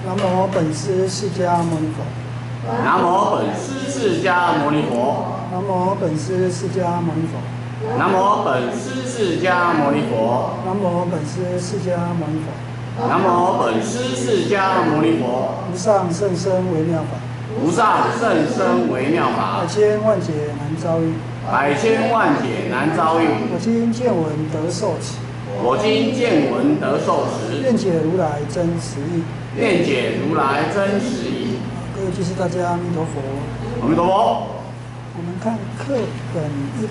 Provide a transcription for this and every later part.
南无本师释迦牟尼佛。 南无本师释迦牟尼佛。 南无本师释迦牟尼佛。 南无本师释迦牟尼佛。 南无本师释迦牟尼佛。 南无本师释迦牟尼佛。 无上甚深微妙法。 无上甚深微妙法。 百千万劫难遭遇。 百千万劫难遭遇。 我今见闻得受持。 我今见闻得受持。 愿解如来真实义。 愿解如来真实义。 各位居士大家阿弥陀佛。 阿弥陀佛。 我们看课本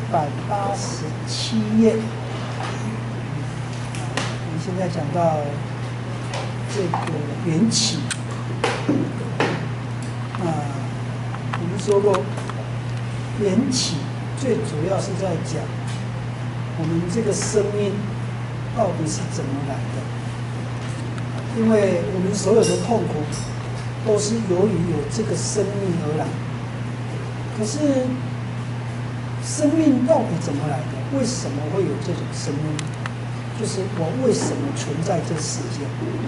187页。我们现在讲到这个缘起。我们说过，缘起最主要是在讲我们这个生命到底是怎么来的。因为我们所有的痛苦都是由于有这个生命而来。可是生命到底怎么来的？为什么会有这种生命？就是我为什么存在这世间？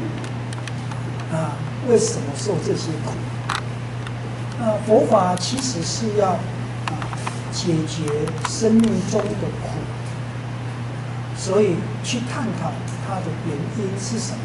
为什么受这些苦？佛法其实是要解决生命中的苦，所以去探讨它的原因是什么。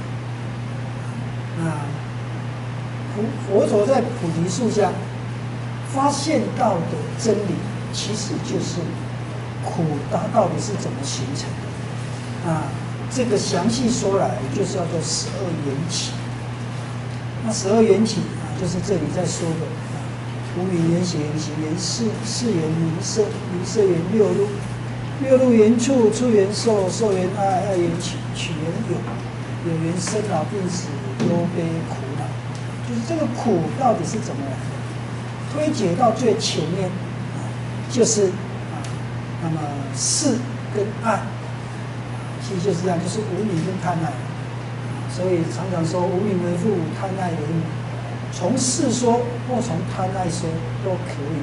佛陀在菩提树下发现到的真理，其实就是苦它到底是怎么形成的。这个详细说来，就是叫做12缘起。那12缘起就是这里在说的无明缘、血缘、行缘、识缘、名色、名色缘、六路、六路缘处、处缘受、受缘爱、爱缘取、取缘有、有缘生老病死、忧悲苦恼。就是这个苦到底是怎么来的？推解到最前面就是那么识跟爱，其实就是这样，就是无明跟贪爱。所以常常说无明为父，贪爱为母。从识说或从贪爱说都可以。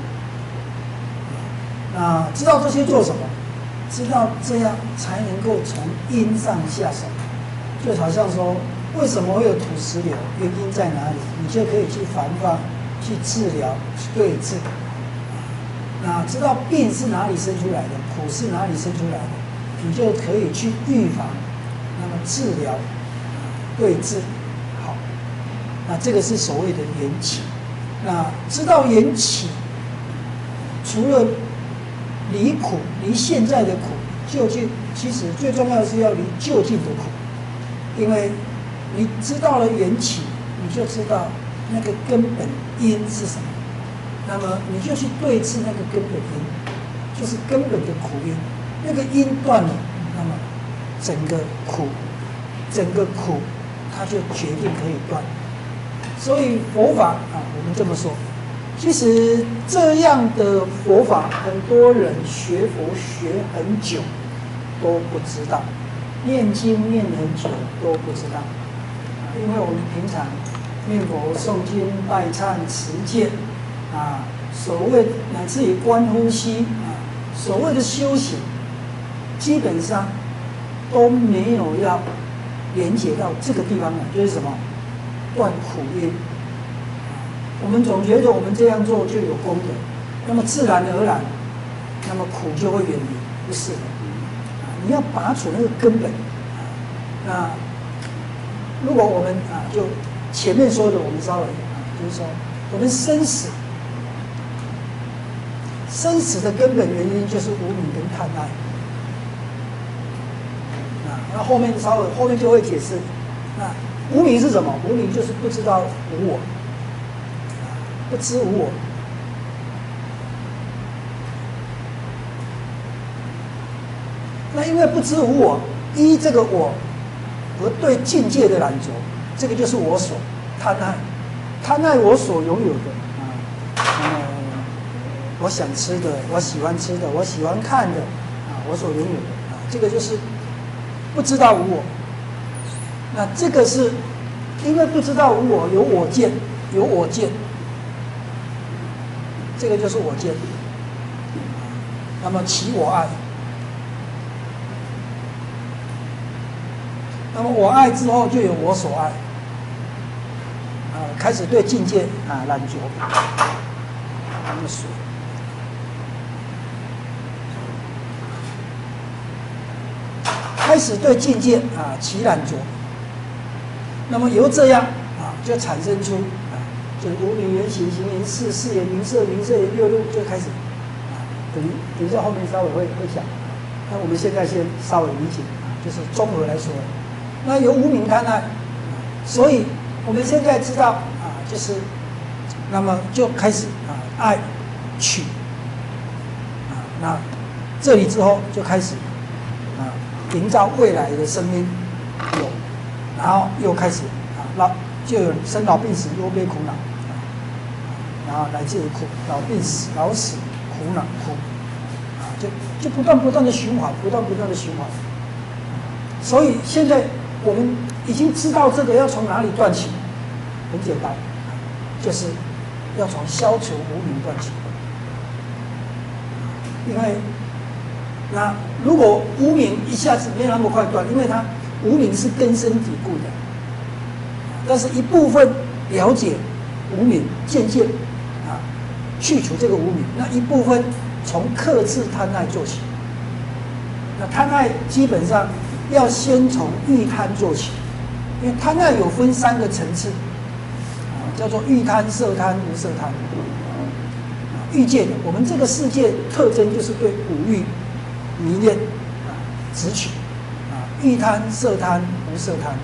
那知道这些做什么？知道这样才能够从因上下手。就好像说，为什么会有土石流？原因在哪里？你就可以去防范、去治疗、去对治。那知道病是哪里生出来的，苦是哪里生出来的，你就可以去预防，那么治疗、对治。好，那这个是所谓的缘起。那知道缘起，除了离苦、离现在的苦，究竟其实最重要的是要离究竟的苦。因为你知道了缘起，你就知道那个根本因是什么，那么你就去对治那个根本因，就是根本的苦因。那个因断了，那么整个苦它就决定可以断。所以佛法我们这么说，其实这样的佛法，很多人学佛学很久都不知道。念经念很久都不知道，因为我们平常念佛、诵经、拜忏、持戒所谓乃至于观呼吸所谓的修行，基本上都没有要连接到这个地方来，就是什么断苦因。我们总觉得我们这样做就有功德，那么自然而然，那么苦就会远离，不是的。你要拔除那个根本。那如果我们就前面说的，我们稍微就是说，我们生死的根本原因就是无明跟贪爱。那后面就会解释，那无明是什么？无明就是不知道无我，不知无我。那因为不知无我，依这个我而对境界的染着，这个就是我所贪爱，贪爱我所拥有的我想吃的，我喜欢吃的，我喜欢看的我所拥有的这个就是不知道无我。那这个是因为不知道无我，有我见，这个就是我见。那么起我爱。那么我爱之后就有我所爱， 开始对境界染着，那么水。开始对境界起染着，那么由这样就产生出就是无名缘行，行缘事，事缘名色，名色缘六路，就开始等一下后面稍微会讲。那我们现在先稍微理解就是综合来说，那由无名贪爱，所以我们现在知道就是那么就开始爱取那这里之后就开始营造未来的生命有，然后又开始就有生老病死忧悲苦恼然后来自于苦老病死老死苦恼苦就不断的循环，不断的循环。所以现在我们已经知道这个要从哪里断起，很简单，就是要从消除无明断起。因为那如果无明一下子没有那么快断，因为它无明是根深蒂固的，但是一部分了解无明，渐渐去除这个无明，那一部分从克制贪爱做起。那贪爱基本上要先从欲贪做起，因为贪爱有分3个层次，叫做欲贪、色贪、无色贪。欲界的，我们这个世界特征就是对五欲迷恋执取欲贪、色贪、无色贪，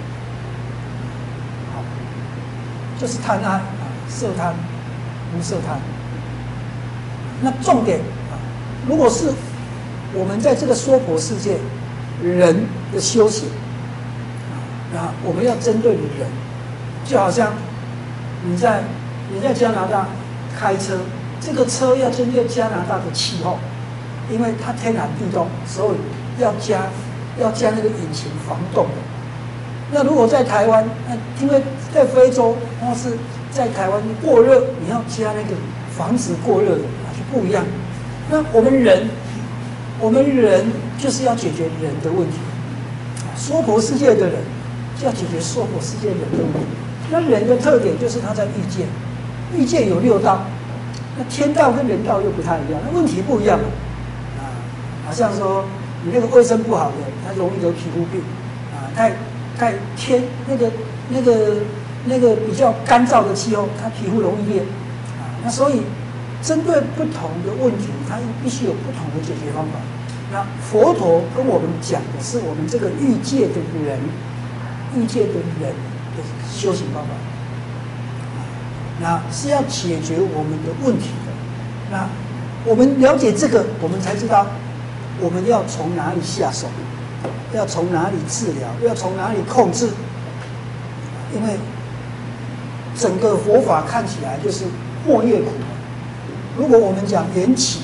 就是贪爱色贪、无色贪。那重点如果是我们在这个娑婆世界人的修行我们要针对人，就好像你在加拿大开车，这个车要针对加拿大的气候，因为它天寒地冻，所以要加那个引擎防冻的。那如果在台湾，因为在非洲或是在台湾过热，你要加那个防止过热的，就不一样。那我们人就是要解决人的问题，娑婆世界的人就要解决娑婆世界人的问题。那人的特点就是他在欲界，欲界有6道，那天道跟人道又不太一样，那问题不一样好像说你那个卫生不好的，他容易得皮肤病太天那个比较干燥的气候，他皮肤容易裂那所以针对不同的问题，它必须有不同的解决方法。那佛陀跟我们讲的是我们这个欲界的人的修行方法，那是要解决我们的问题的。那我们了解这个，我们才知道我们要从哪里下手，要从哪里治疗，要从哪里控制。因为整个佛法看起来就是祸业苦。如果我们讲缘起，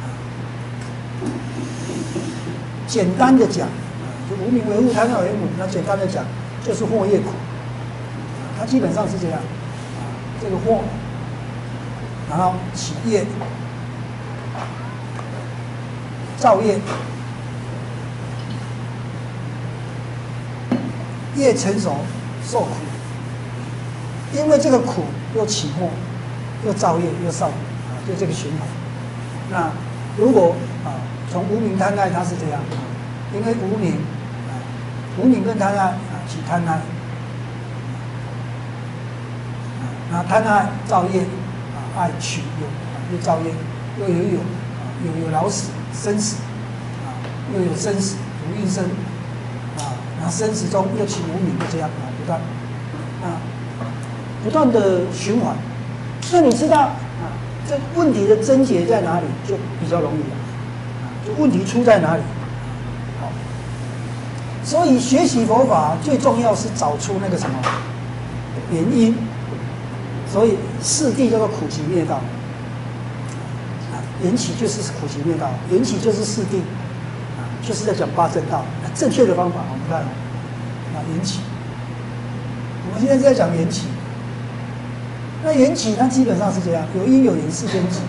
简单的讲，就无明为物，贪爱为母，那简单的讲就是祸业苦。它基本上是这样，这个祸，然后起业、造业，业成熟受苦，因为这个苦又起祸，又造业，又受苦。就这个循环。那如果从无明贪爱，它是这样，因为无明跟贪爱起贪爱，那贪爱造业爱取又造业，又有老死生死又有生死如运生然后生死中又起无明，就这样不断的循环。那你知道这问题的症结在哪里，就比较容易了。就问题出在哪里？好，所以学习佛法最重要是找出那个什么原因。所以四谛叫做苦集灭道，缘起就是苦集灭道，缘起就是四谛，就是在讲八正道。正确的方法，我们看缘起。我们现在是在讲缘起。那缘起它基本上是这样，有因有缘世间起，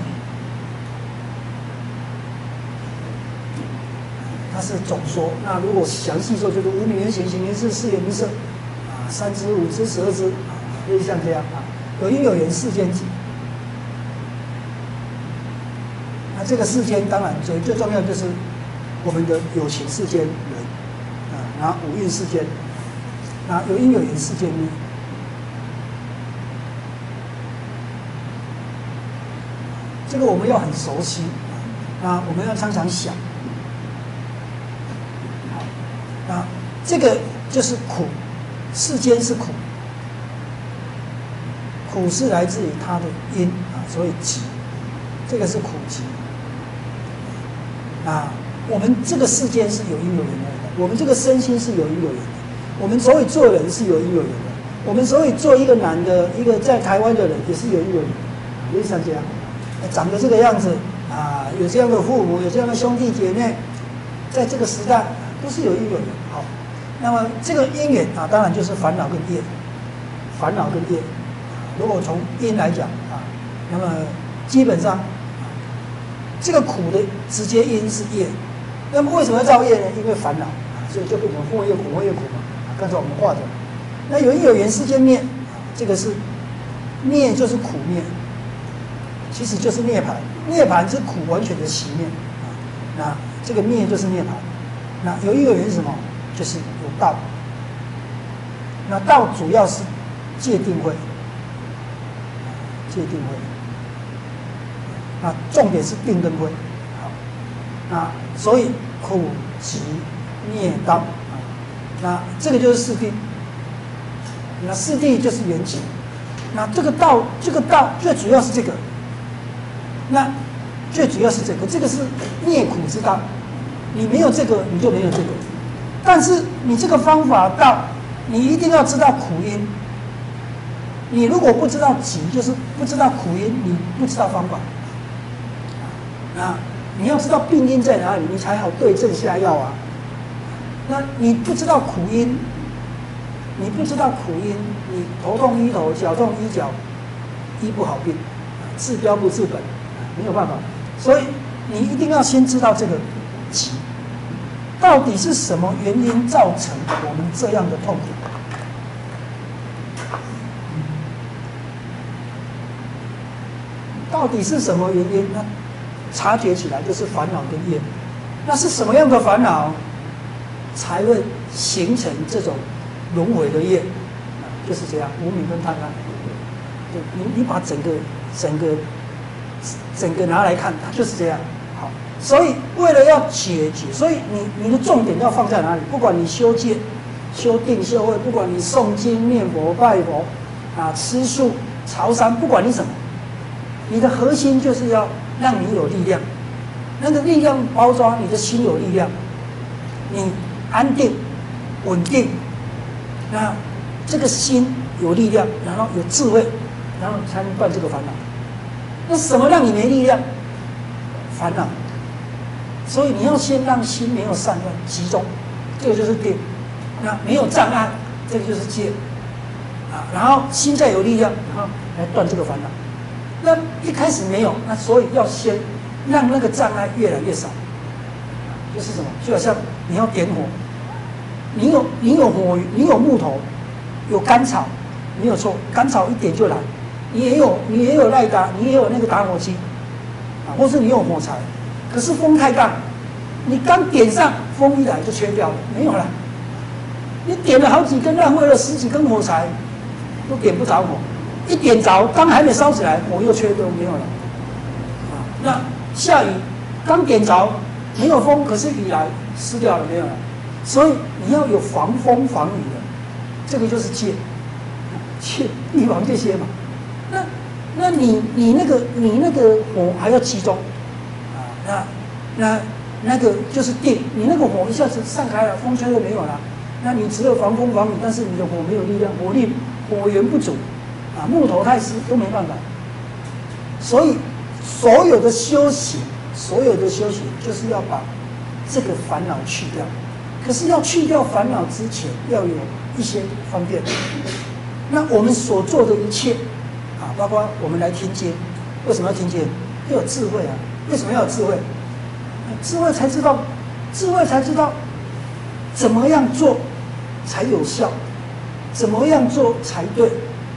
它是总说。那如果详细说，就是无明缘行，行缘事，事缘名色，3支、5支、12支， 类似像这样啊，有因有缘世间集。那这个世间当然最重要就是我们的有情世间人啊，然后五蕴世间，啊有因有缘世间灭。这个我们要很熟悉啊，我们要常常想。啊，这个就是苦，世间是苦，苦是来自于它的因啊，所以集，这个是苦集。啊，我们这个世间是有因有缘的，我们这个身心是有因有缘的，我们所以做人是有因有缘的，我们所以做一个男的，一个在台湾的人也是有因有缘的，也是像这样，长得这个样子啊，有这样的父母，有这样的兄弟姐妹，在这个时代。都是有因有缘，好，那么这个因缘啊，当然就是烦恼跟业，烦恼跟业。如果从因来讲啊，那么基本上，这个苦的直接因是业。那么为什么要造业呢？因为烦恼啊，所以就变成祸业苦，祸业苦嘛。刚才我们画的，那有因有缘世间灭，这个是灭就是苦灭，其实就是涅槃，涅槃是苦完全的熄灭啊。那这个灭就是涅槃。那有因有缘是什么？就是有道。那道主要是戒定慧，戒定慧。那重点是定跟慧。好，那所以苦集灭道啊，那这个就是四谛。那四谛就是缘起。那这个道最主要是这个。那最主要是这个，这个是灭苦之道。你没有这个，你就没有这个。但是你这个方法道，你一定要知道苦因。你如果不知道集，就是不知道苦因，你不知道方法。啊，你要知道病因在哪里，你才好对症下药啊。那你不知道苦因，你头痛医头，脚痛医脚，医不好病，治标不治本，没有办法。所以你一定要先知道这个集。到底是什么原因造成我们这样的痛苦？到底是什么原因呢？察觉起来就是烦恼跟业。那是什么样的烦恼才会形成这种轮回的业？就是这样，无明跟贪婪。你把整个拿来看，它就是这样。所以，为了要解决，所以你的重点要放在哪里？不管你修戒、修定、修慧，不管你诵经、念佛、拜佛，啊，吃素、朝山，不管你什么，你的核心就是要让你有力量。那个力量包装你的心有力量，你安定、稳定，那这个心有力量，然后有智慧，然后才能断这个烦恼。那什么让你没力量？烦恼。所以你要先让心没有散乱集中，这个就是定。那没有障碍，这个就是戒。啊，然后心再有力量，然后来断这个烦恼。那一开始没有，那所以要先让那个障碍越来越少。就是什么？就好像你要点火，你有火，你有木头，有干草，没有错，干草一点就来。你也有赖打，你也有那个打火机，啊，或是你有火柴。可是风太大，你刚点上，风一来就吹掉了，没有了。你点了好几根，浪费了10几根火柴，都点不着火。一点着，刚还没烧起来，火又吹掉，没有了。啊，那下雨，刚点着，没有风，可是雨来，湿掉了，没有了。所以你要有防风防雨的，这个就是戒，预防这些嘛。那你那个火还要集中。那个就是定，你那个火一下子散开了，风吹了没有了，那你只有防风防雨，但是你的火没有力量，火源不足，啊，木头太湿都没办法。所以所有的修行就是要把这个烦恼去掉。可是要去掉烦恼之前，要有一些方便。那我们所做的一切，啊，包括我们来听经，为什么要听经？要有智慧啊。为什么要有智慧？智慧才知道怎么样做才有效，怎么样做才对。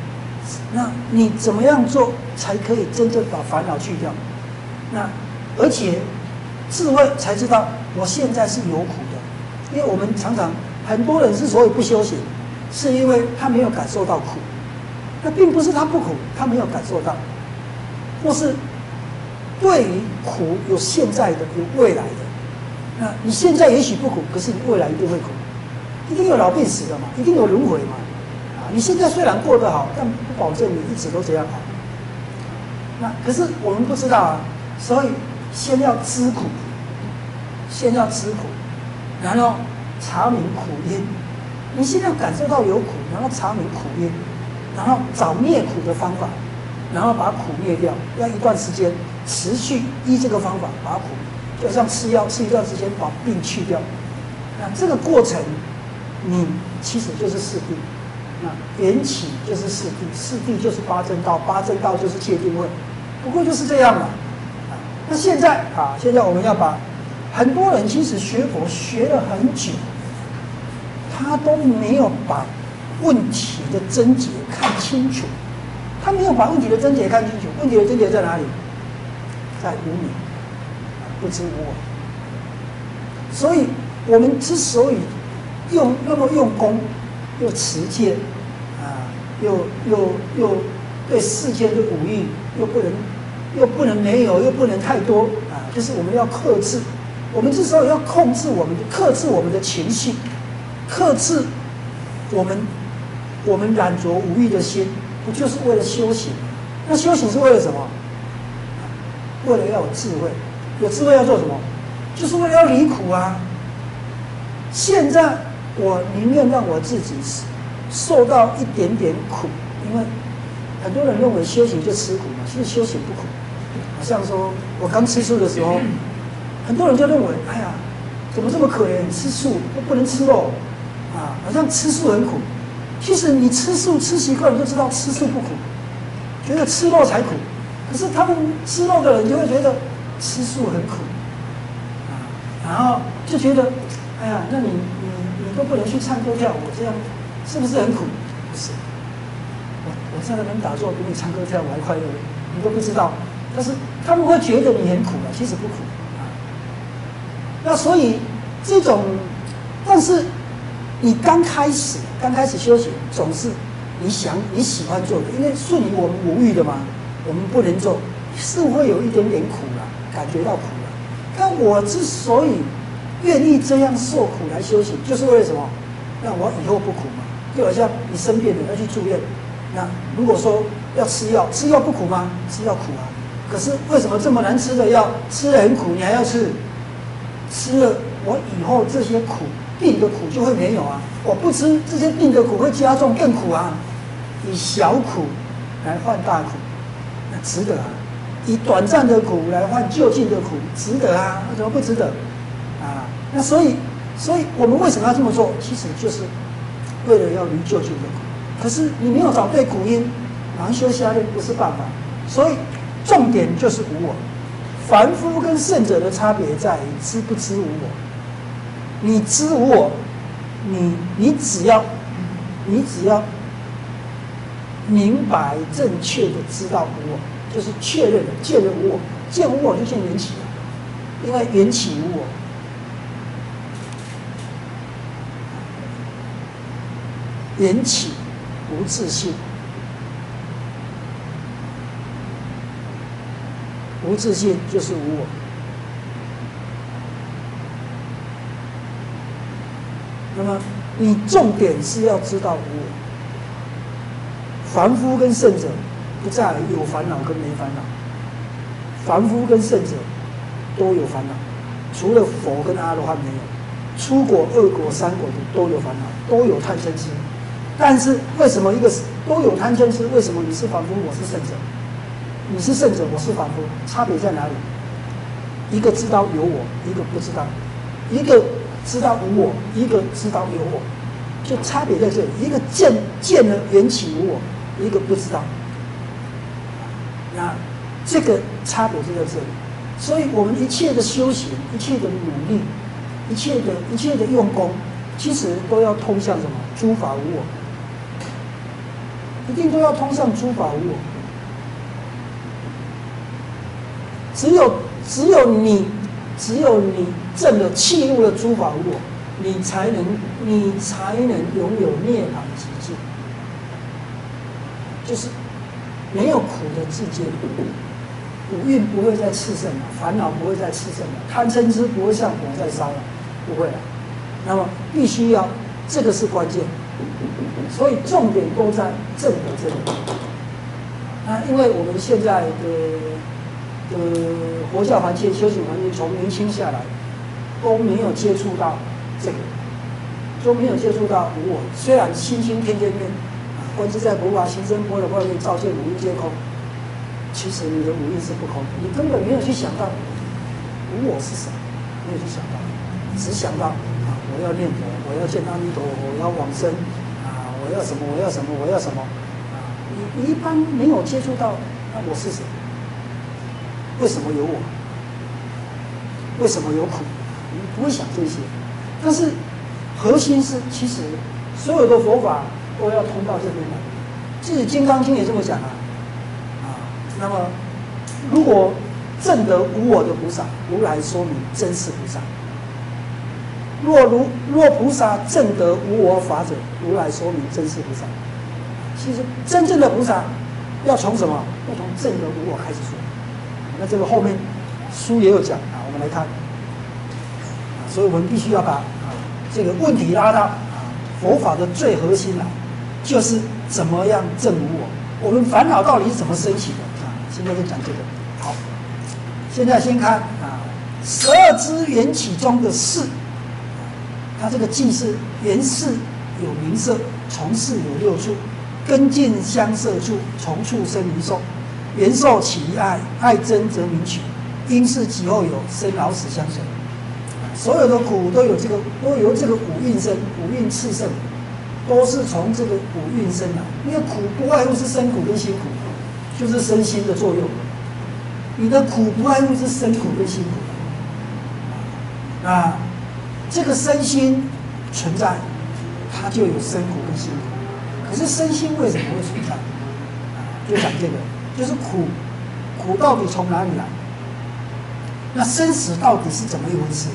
那你怎么样做才可以真正把烦恼去掉？那而且智慧才知道我现在是有苦的，因为我们常常很多人之所以不修行，是因为他没有感受到苦。那并不是他不苦，他没有感受到，或是对于苦有现在的，有未来的。那你现在也许不苦，可是你未来一定会苦，一定有老病死的嘛，一定有轮回嘛。你现在虽然过得好，但不保证你一直都这样好。那可是我们不知道啊，所以先要知苦，先要知苦，然后查明苦因。你先要感受到有苦，然后查明苦因，然后找灭苦的方法，然后把苦灭掉，要一段时间持续依这个方法把苦，就像吃药吃一段时间把病去掉。那这个过程，你其实就是四谛。那缘起就是四谛，四谛就是八正道，八正道就是戒定慧，不过就是这样嘛。那现在我们要把很多人其实学佛学了很久，他都没有把问题的症结看清楚，他没有把问题的症结看清楚。问题的症结在哪里？在无明，不知无我。所以我们之所以那么用功。又持戒，又对世间的五欲又不能没有，又不能太多就是我们要克制。我们之所以要克制我们的情绪，克制我们染着五欲的心，不就是为了修行？那修行是为了什么？为了要有智慧。有智慧要做什么？就是为了要离苦啊！现在。我宁愿让我自己受到一点点苦，因为很多人认为修行就吃苦嘛，其实修行不苦。好像说我刚吃素的时候，很多人就认为，哎呀，怎么这么可怜？吃素都不能吃肉好像吃素很苦。其实你吃素吃习惯，你就知道吃素不苦，觉得吃肉才苦。可是他们吃肉的人就会觉得吃素很苦然后就觉得，哎呀，那你都不能去唱歌跳舞，这样是不是很苦？不是，我在那边打坐，比你唱歌跳舞还快乐，你都不知道。但是他们会觉得你很苦其实不苦那所以这种，但是你刚开始修行，总是你喜欢做的，因为顺于我们无欲的嘛，我们不能做，是会有一点点苦感觉到苦但我之所以愿意这样受苦来修行，就是为了什么？让我以后不苦嘛。就好像你生病了要去住院，那如果说要吃药，吃药不苦吗？吃药苦可是为什么这么难吃的药，吃得很苦，你还要吃？吃了，我以后这些苦病的苦就会没有我不吃这些病的苦会加重更苦以小苦来换大苦，那值得以短暂的苦来换就近的苦，值得为什么不值得？那所以我们为什么要这么做？其实就是为了要离就近的苦。可是你没有找对苦因，盲修瞎练不是办法。所以重点就是无我。凡夫跟圣者的差别在于知不知无我。你知无我，你只要明白正确的知道无我，就是确认了见了无我，见无我就见缘起因为缘起无我。缘起无自性，无自性就是无我。那么你重点是要知道无我。凡夫跟圣者不在于有烦恼跟没烦恼，凡夫跟圣者都有烦恼，除了佛跟阿罗汉没有。出果、二果、三果的都有烦恼，都有贪嗔痴。但是为什么一个都有贪嗔痴？为什么你是凡夫，我是圣者？你是圣者，我是凡夫，差别在哪里？一个知道有我，一个不知道；一个知道无我，一个知道有我，就差别在这里。一个见了缘起无我，一个不知道。那这个差别就在这里。所以我们一切的修行，一切的努力，一切的用功，其实都要通向什么？诸法无我。 一定都要通上诸法无我。只有你证了契入了诸法无我，你才能拥有涅槃极境，就是没有苦的境界。五蕴不会再炽盛了，烦恼不会再炽盛了，贪嗔痴不会像火在烧了，不会了。那么必须要，这个是关键。所以重点都在正德这里。那因为我们现在的佛教环境、修行环境，从年轻下来都没有接触到这个，都没有接触到无我。虽然心心天天念，观自在不法，行深般若波罗蜜，照见五蕴皆空。其实你的五蕴是不空的，你根本没有去想到无我是什么，没有去想到，只想到我要念佛，我要见阿弥陀佛，我要往生我要什么，我要什么，我要什么你一般没有接触到，那我是谁？为什么有我？为什么有苦？你不会想这些。但是核心是，其实所有的佛法都要通到这边来。即使《金刚经》也这么讲那么，如果证得无我的菩萨，如来说明真是菩萨；若菩萨证得无我法者，如来说明真是菩萨。其实真正的菩萨要从什么？要从证得无我开始说。那这个后面书也有讲我们来看所以我们必须要把这个问题拉到佛法的最核心来，就是怎么样证无我。我们烦恼到底是怎么升起的？现在就讲这个。好，现在先看12支缘起中的事，它这个记是缘事有名色，从事有6处，根尽相摄处，从处生于受。缘受起于爱，爱憎则名取，因是其后有生老死相随。所有的苦都由这个五蕴生，五蕴炽盛，都是从这个五蕴生来。因为苦不外乎是生苦跟辛苦，就是身心的作用。你的苦不外乎是生苦跟辛苦。这个身心存在，它就有生苦跟辛苦。可是身心为什么会存在？就讲这个。就是苦到底从哪里来？那生死到底是怎么一回事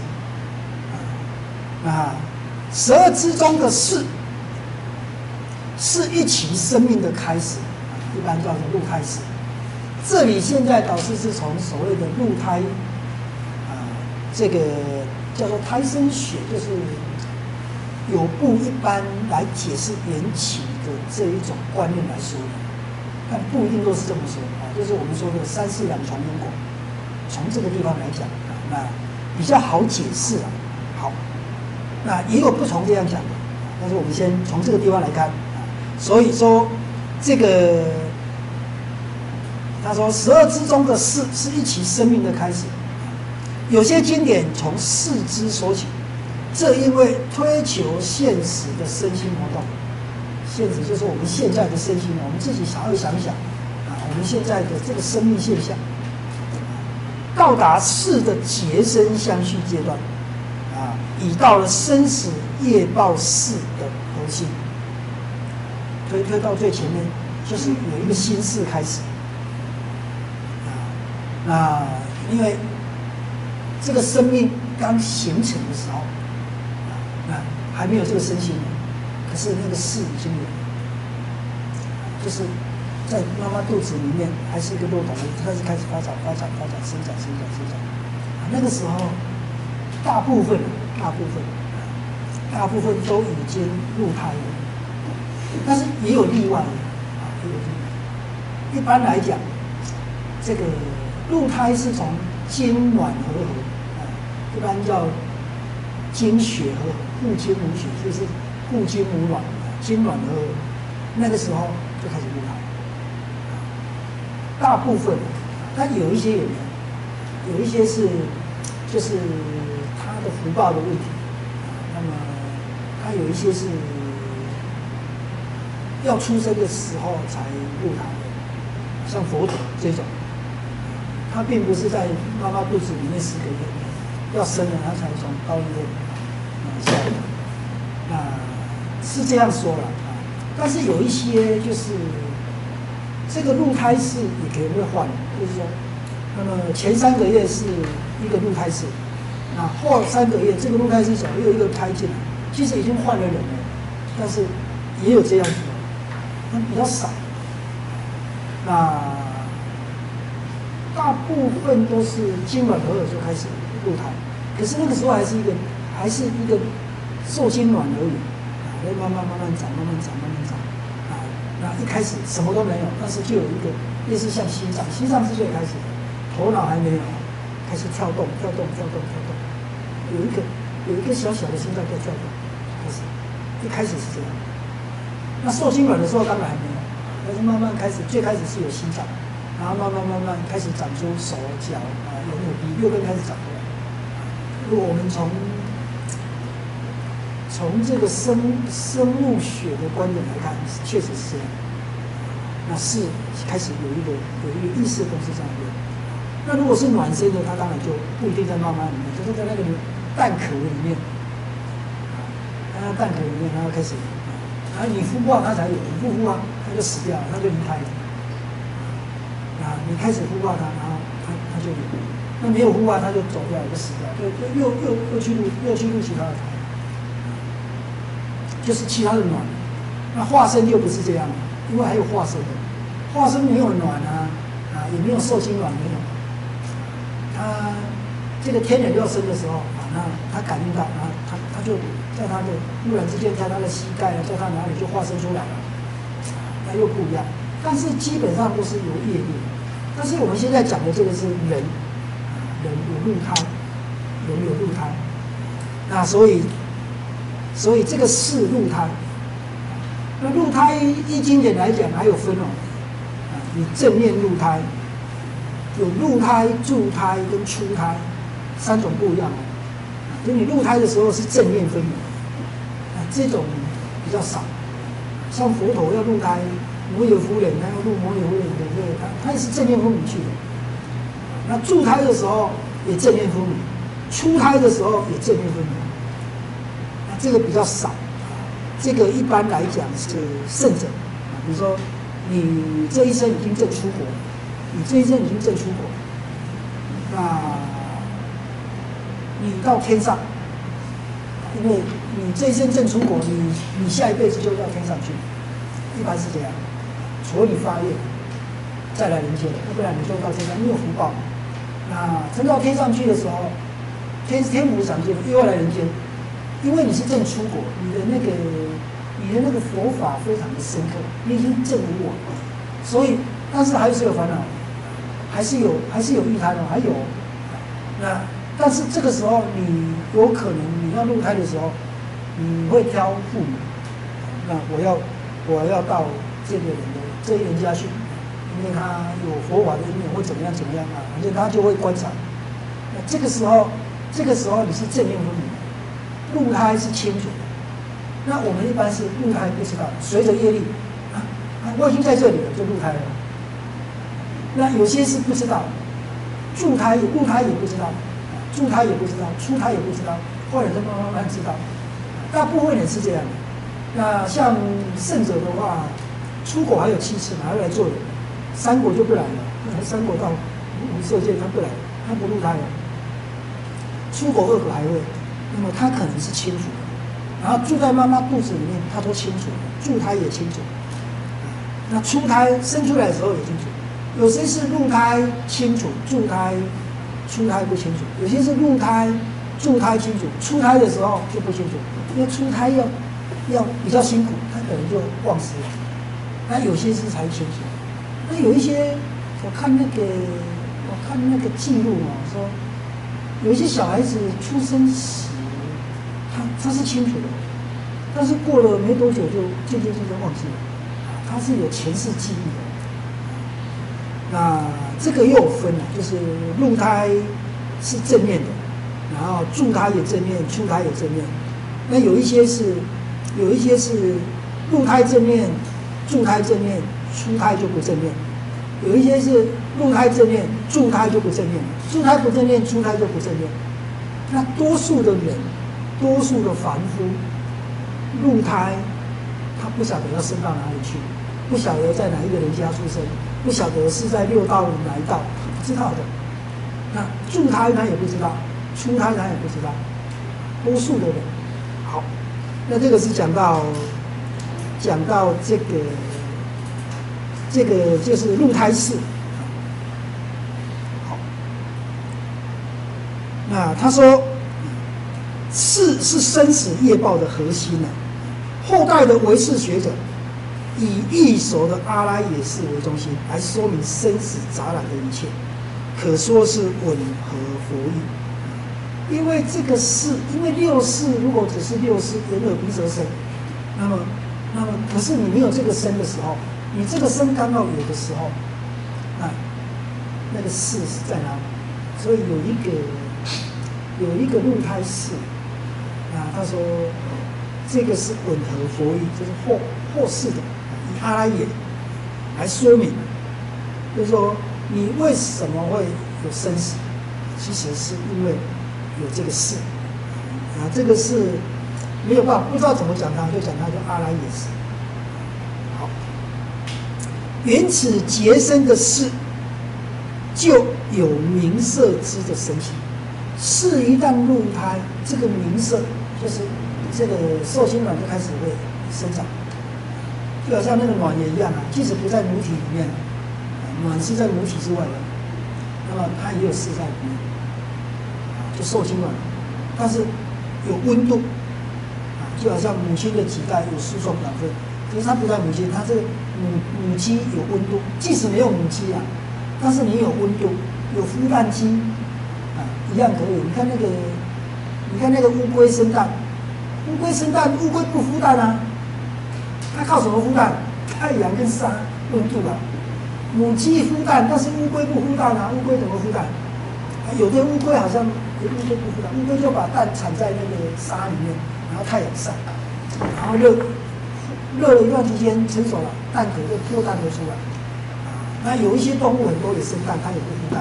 ？12支中的事，是一期生命的开始，一般叫做入胎始。这里现在导师是从所谓的入胎这个叫做胎生学，就是有部一般来解释缘起的这一种观念来说的。但不一定都是这么说就是我们说的3、4两重因果，从这个地方来讲那比较好解释好，那也有不从这样讲的，但是我们先从这个地方来看所以说这个他说12支中的事是一期生命的开始，有些经典从4支说起，这因为推求现实的身心活动。现实就是我们现在的身心，我们自己稍微想一想我们现在的这个生命现象，到达事的结生相续阶段已到了生死业报事的核心，推到最前面，就是有一个心事开始那因为这个生命刚形成的时候还没有这个身心。可是那个事已经有，就是在妈妈肚子里面还是一个肉童，开始发展，生长。那个时候，大部分都已经入胎了，但是也有例外一般来讲，这个入胎是从精卵合一般叫精血合，父精母血，就是。父精母卵，精卵合，那个时候就开始入胎。大部分，但有一些也没有，有一些是就是他的福报的问题。那么他有一些是要出生的时候才入胎的，像佛陀这种，他并不是在妈妈肚子里面10个月，要生了他才从高一下来。是这样说了但是有一些就是这个入胎式也可能会换，就是说，那么前3个月是一个入胎式，那后3个月这个入胎式小又有一个胎进来，其实已经换了人了，但是也有这样子的，但比较少。那大部分都是精卵合尔就开始入胎，可是那个时候还是一个受精卵而已，会慢慢长，慢慢长。那一开始什么都没有，但是就有一个类似像心脏是最开始的，头脑还没有，开始跳动，有一个小小的心脏在跳动，一开始是这样。那受精卵的时候当然还没有，但是慢慢最开始是有心脏，然后慢慢开始长出手脚有鼻6根开始长出来。如果我们从这个生物学的观点来看，确实是这样。那是开始有一个意识的东西在那边。那如果是卵生的，它当然就不一定在妈妈里面，就是在那个蛋壳里面，它蛋壳里面，然后开始，然后你孵化它才有，你不孵化它就死掉了，它就离开了。你开始孵化它，然后它就有，那没有孵化它就走掉，就死掉，就又去入其他的胎。就是其他的卵，那化生就不是这样了，因为还有化生的，化生没有卵也没有受精卵，没有。它这个天人要生的时候那它感应到，然后它就在它的突然之间，在它的膝盖在它哪里就化生出来了，那又不一样。但是基本上都是有业力，但是我们现在讲的这个是人有入胎，人有入胎，那所以这个是入胎。那入胎依经典来讲还有分你正面入胎，有入胎、助胎跟出胎3种不一样就你入胎的时候是正面分明，这种比较少。像佛陀要入胎，摩耶夫人他要入摩耶夫人的他也是正面分明去的。那助胎的时候也正面分明，出胎的时候也正面分明。这个比较少，这个一般来讲是圣者，比如说你这一生已经证出国，那你到天上，因为你这一生证出国，你下一辈子就到天上去，一般是这样，除了你发愿再来人间，要不然你就到天上，你有福报。那升到天上去的时候，天福赏尽，又要来人间。因为你是正出国，你的那个佛法非常的深刻，你已经证无我，所以但是还是有烦恼，还是有欲贪还有。那但是这个时候你有可能你要入胎的时候，你会挑父母，那我要到这一人家去，因为他有佛法的因缘或怎么样反正他就会观察。那这个时候你是正面分明。入胎是清楚的，那我们一般是入胎不知道，随着业力我已经在这里了就入胎了。那有些是不知道，入胎也不知道，出胎也不知道，后来才慢慢知道。大部分人是这样的。那像圣者的话，出国还有7次嘛，还要来做人，3国就不来了，3国到无色界他不来了，他不入胎了。出国2国还会。那么他可能是清楚的，然后住在妈妈肚子里面，他都清楚，助胎也清楚。那出胎生出来的时候也清楚，有些是入胎清楚，助胎、出胎不清楚；有些是入胎、助胎清楚，出胎的时候就不清楚，因为出胎要比较辛苦，他可能就忘失了。那有些是才清楚，那有一些我看那个记录说有一些小孩子出生时。他是清楚的，但是过了没多久就渐渐忘记了，他是有前世记忆的。那这个又有分了，就是入胎是正面的，然后助胎也正面，出胎也正面。那有一些是入胎正面，助胎正面，出胎就不正面。有一些是入胎正面，助胎就不正面，助胎不正面，出胎就不正面。那多数的凡夫入胎，他不晓得要升到哪里去， 不晓得在哪一个人家出生，不晓得是在六道哪一道，不知道的。那助胎他也不知道，出胎他也不知道，多数的人。好，那这个是讲到这个就是入胎式。好，那他说，世是生死业报的核心呢。后代的唯识学者以易熟的阿赖耶识为中心来说明生死杂染的一切，可说是吻合佛意。因为这个识，因为六识如果只是六识眼耳鼻舌身，那么可是你没有这个身的时候，你这个身刚好有的时候，那个识是在哪里？所以有一个入胎识，他说这个是吻合佛意，就是后世的以阿赖耶来说明，就是说你为什么会有生死，其实是因为有这个识，这个是没有办法，不知道怎么讲它，就讲它叫阿赖耶识。好，缘此结生的识，就有名色知的生起。识一旦入胎，这个名色就是这个受精卵就开始会生长，就好像那个卵也一样即使不在母体里面，卵是在母体之外的，那么它也有识在里面，就受精卵，但是有温度，就好像母亲的脐带有输送养分，可是它不在母亲，它这个母鸡有温度，即使没有母鸡但是你有温度，有孵蛋机一样可以。你看那个乌龟生蛋。乌龟生蛋，乌龟不孵蛋它靠什么孵蛋？太阳跟沙温度母鸡孵蛋，但是乌龟不孵蛋乌龟怎么孵蛋？有的乌龟好像乌龟不孵蛋，乌龟就把蛋产在那个沙里面，然后太阳晒，然后热了一段时间成熟了，蛋壳就破蛋就出来。那有一些动物很多也生蛋，它也不孵蛋，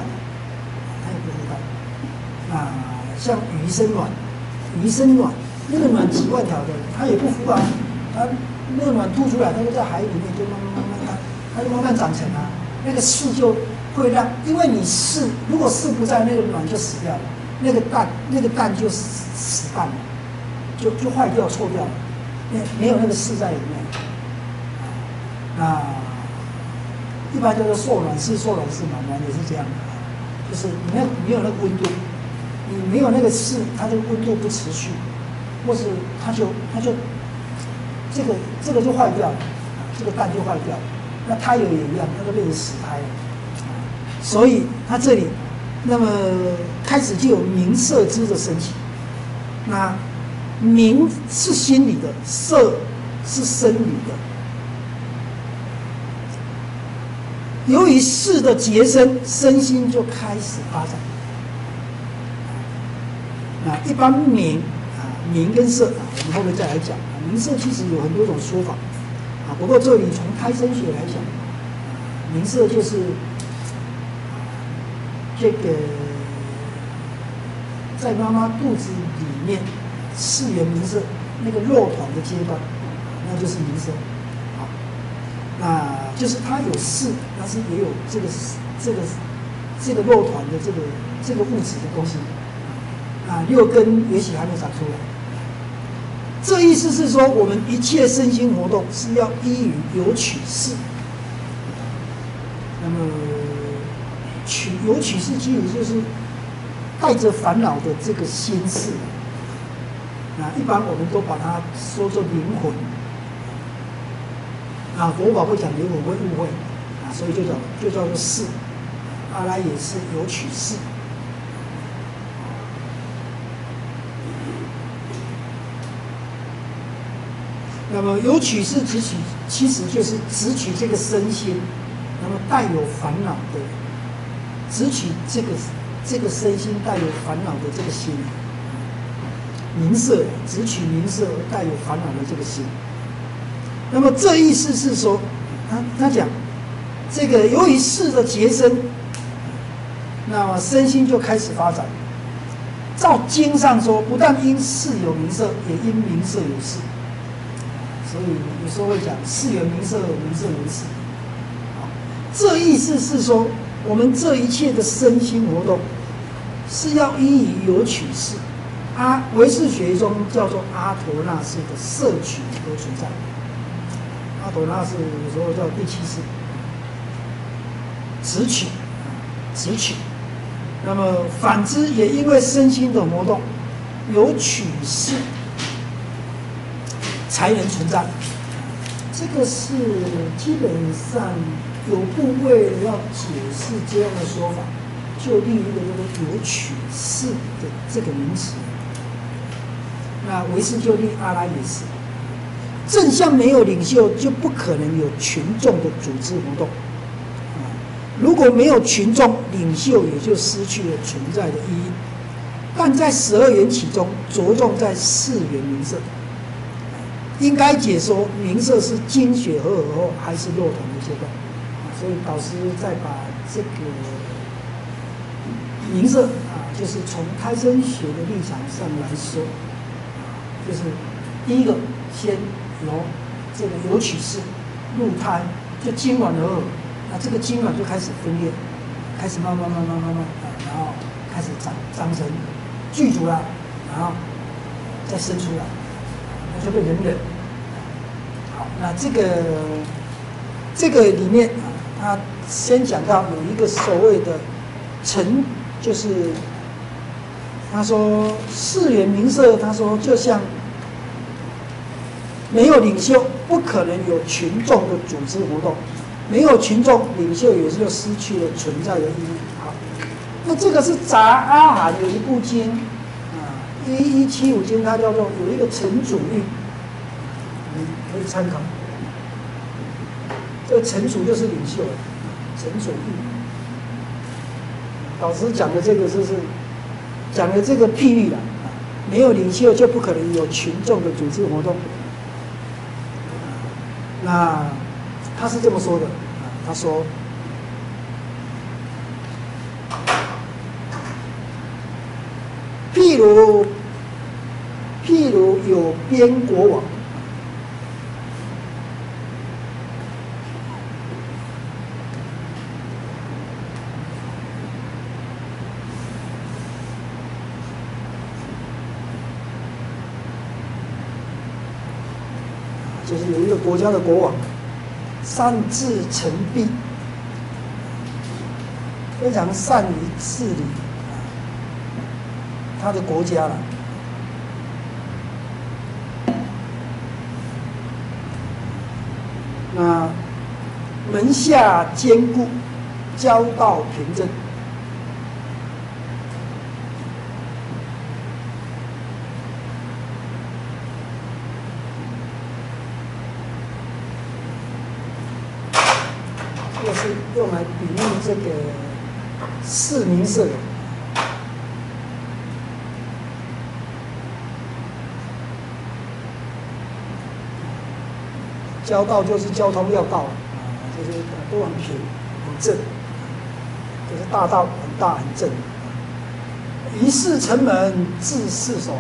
像鱼生卵，那个卵几万条的，它也不孵它那个卵吐出来，它就在海里面就它就慢慢长成那个识就会让，因为你识如果识不在，那个卵就死掉了，那个蛋就死蛋了，就坏掉臭掉了，没有那个识在里面。一般叫做受卵识嘛，卵也是这样的，就是没有那个温度。你没有那个识，它这个温度不持续，或是它就这个就坏掉了，这个蛋就坏掉了。那胎儿也一样，它就变成死胎了。所以它这里，那么开始就有名色知的升起。那名是心理的，色是生理的。由于识的结生，身心就开始发展。一般名跟色我们后面再来讲名色其实有很多种说法不过这里从胎生学来讲，名色就是这个在妈妈肚子里面识缘名色那个肉团的阶段，那就是名色。那就是它有识，但是也有这个肉团的这个物质的东西。六根也许还没长出来，这意思是说，我们一切身心活动是要依于有取识。那么有取识，其实就是带着烦恼的这个心识。一般我们都把它说作灵魂。佛法会讲灵魂会误会所以就叫做识。阿赖耶识有取识。那么有取识直取，其实就是直取这个身心，那么带有烦恼的，直取这个身心带有烦恼的这个心，名色直取名色而带有烦恼的这个心。那么这意思是说，他讲这个由于识的结生，那么身心就开始发展。照经上说，不但因识有名色，也因名色有识。 所以有时候会讲四缘名色，名色为事。这意思是说，我们这一切的身心活动是要依于有取事，唯识学中叫做阿陀那识的摄取而存在。阿陀那识有时候叫第七识，执取，执取。那么反之，也因为身心的活动有取事，才能存在。这个是基本上有部为了要解释这样的说法，就立一个叫做有取事的这个名词。那唯识就立阿赖耶识，正向没有领袖，就不可能有群众的组织活动。如果没有群众，领袖也就失去了存在的意义。但在12缘起中，着重在4缘名色。应该解说名色是精血合合后还是肉团的阶段，所以导师再把这个名色就是从开生学的立场上来说，就是第一个先由这个有取事入胎，就精卵而合，那这个精卵就开始分裂，开始慢慢，然后开始长成具足了，然后再生出来。就变成人。好，那这个里面他先讲到有一个所谓的成，就是他说4缘名色，他说就像没有领袖，不可能有群众的组织活动，没有群众，领袖也就失去了存在的意义。好，那这个是杂阿含有一部经。1175经，它叫做有一个成主义，你可以参考。这个成主就是领袖，成主义。老师讲的这个就是讲的这个譬喻了，没有领袖就不可能有群众的组织活动。那他是这么说的，他说。譬如有边国王，就是有一个国家的国王，善治成弊，非常善于治理他的国家了。那门下坚固，交道平正。这个是用来比喻这个4名色的。交道就是交通要道，就是都很平很正，就是大道很大很正。一世城门，治世守护。